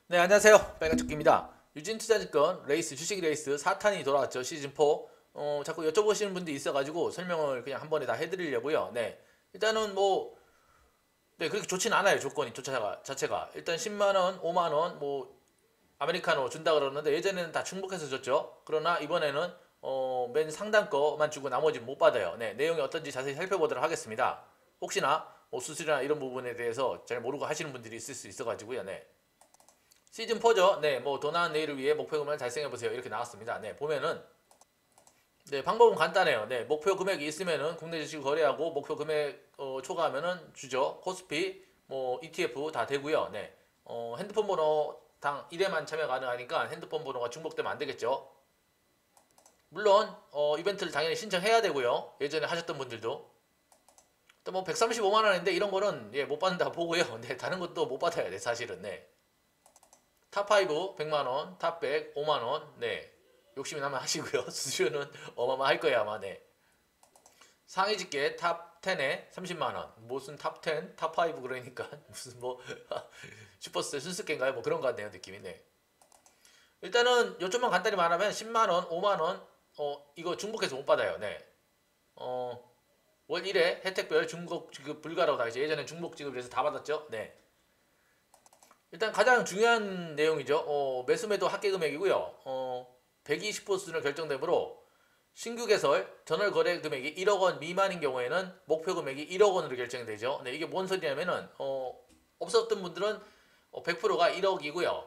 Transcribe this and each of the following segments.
네, 안녕하세요. 빨간조끼입니다. 유진투자증권 레이스 주식 레이스 4탄이 돌아왔죠. 시즌4. 자꾸 여쭤보시는 분들이 있어가지고 설명을 그냥 한 번에 다 해드리려고요. 네, 일단은 뭐, 네, 그렇게 좋진 않아요. 조건이 자체가. 일단 10만원, 5만원, 뭐 아메리카노 준다 그러는데 예전에는 다 중복해서 줬죠. 그러나 이번에는 맨 상단 거만 주고 나머지 못 받아요. 네, 내용이 어떤지 자세히 살펴보도록 하겠습니다. 혹시나 뭐 수수료나 이런 부분에 대해서 잘 모르고 하시는 분들이 있을 수 있어가지고요. 네. 시즌4죠. 네, 뭐 더 나은 내일을 위해 목표금을 달성해보세요. 이렇게 나왔습니다. 네, 보면은 네, 방법은 간단해요. 네, 목표 금액이 있으면은 국내 주식 거래하고 목표 금액 초과하면은 주죠. 코스피, 뭐 ETF 다 되고요. 네, 핸드폰 번호 당 1회만 참여 가능하니까 핸드폰 번호가 중복되면 안 되겠죠. 물론 이벤트를 당연히 신청해야 되고요. 예전에 하셨던 분들도 또 뭐 135만 원인데 이런 거는 예, 못 받는다 보고요. 네, 다른 것도 못 받아야 돼, 사실은. 네. 탑5 100만원, 탑100 5만원. 네, 욕심이 나면 하시고요. 수수료는 어마어마할 거예요 아마. 네, 상위 집계 탑10에 30만원. 무슨 탑10, 탑5 그러니까 무슨 뭐 슈퍼스타 순수계인가요? 뭐 그런 것 같네요 느낌이. 네, 일단은 요점만 간단히 말하면 10만원, 5만원 이거 중복해서 못 받아요. 네, 어, 월 1회 혜택별 중복 지급 불가라고 다 있죠. 예전에 중복 지급을 해서 다 받았죠. 네, 일단 가장 중요한 내용이죠. 매수 매도 합계 금액이고요. 120% 수준으로 결정되므로 신규 개설 전월 거래 금액이 1억 원 미만인 경우에는 목표 금액이 1억 원으로 결정되죠. 네, 이게 뭔 소리냐면은 없었던 분들은 100%가 1억이고요.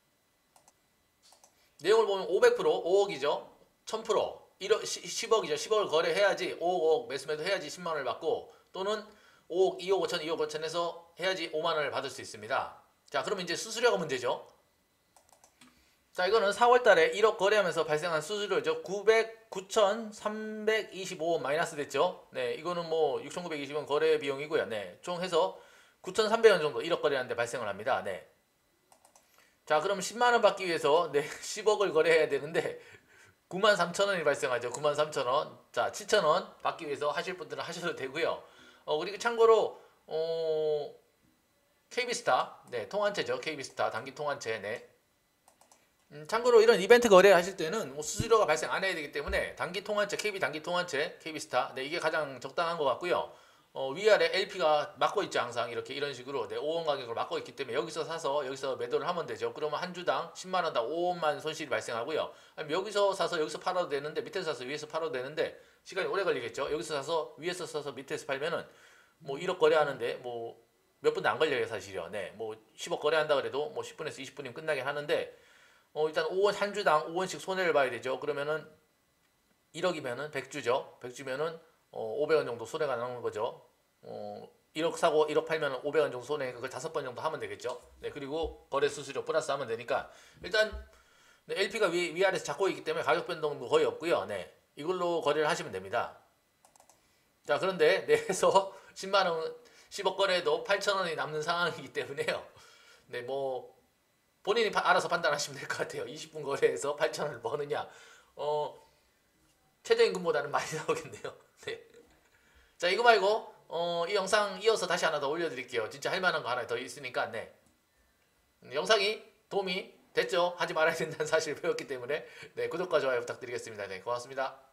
내용을 보면 500%, 5억이죠. 1000%, 1억, 10억이죠. 10억을 거래해야지 5억, 5억 매수 매도 해야지 10만 원을 받고, 또는 5억, 2억 5천, 2억 5천에서 해야지 5만 원을 받을 수 있습니다. 자, 그러면 이제 수수료가 문제죠. 자, 이거는 4월달에 1억 거래하면서 발생한 수수료죠. 9,325원 마이너스 됐죠. 네, 이거는 뭐 6,920원 거래 비용이고요. 네, 총 해서 9,300원 정도 1억 거래하는데 발생을 합니다. 네. 자, 그럼 10만 원 받기 위해서 네, 10억을 거래해야 되는데 93,000원이 발생하죠. 93,000원. 자, 7,000원 받기 위해서 하실 분들은 하셔도 되고요. 그리고 참고로 KB스타, 네, 통한채죠. KB스타 단기 통한채. 네. 참고로 이런 이벤트 거래하실 때는 뭐 수수료가 발생 안 해야 되기 때문에 단기 통환채, KB 단기 통환채, KB스타, 네, 이게 가장 적당한 것 같고요. 위아래 LP가 막고 있죠. 항상 이렇게 이런 식으로 네, 5원 가격을 막고 있기 때문에 여기서 사서 여기서 매도를 하면 되죠. 그러면 한 주당 10만 원당 5원만 손실이 발생하고요. 아니면 여기서 사서 여기서 팔아도 되는데, 밑에서 사서 위에서 팔아도 되는데 시간이 오래 걸리겠죠. 여기서 사서 위에서 사서 밑에서 팔면은 뭐 1억 거래하는데 뭐 몇 분도 안 걸려요 사실요. 네, 뭐 10억 거래한다 그래도 뭐 10분에서 20분이면 끝나긴 하는데, 일단 5원 한 주당 5원씩 손해를 봐야 되죠. 그러면은 1억이면은 100주죠. 100주면은 500원 정도 손해가 나는 거죠. 1억 사고 1억 팔면은 500원 정도 손해. 그걸 5번 정도 하면 되겠죠. 네, 그리고 거래 수수료 플러스 하면 되니까 일단 네, LP가 위아래에서 잡고 있기 때문에 가격 변동도 거의 없고요. 네, 이걸로 거래를 하시면 됩니다. 자, 그런데 내에서 10만 원 10억 거래도 8천 원이 남는 상황이기 때문에요. 네, 뭐 본인이 알아서 판단하시면 될 것 같아요. 20분 거래에서 8,000원을 버느냐. 최저임금보다는 많이 나오겠네요. 네. 자, 이거 말고 이 영상 이어서 다시 하나 더 올려드릴게요. 진짜 할 만한 거 하나 더 있으니까. 네. 영상이 도움이 됐죠? 하지 말아야 된다는 사실을 배웠기 때문에 네, 구독과 좋아요 부탁드리겠습니다. 네, 고맙습니다.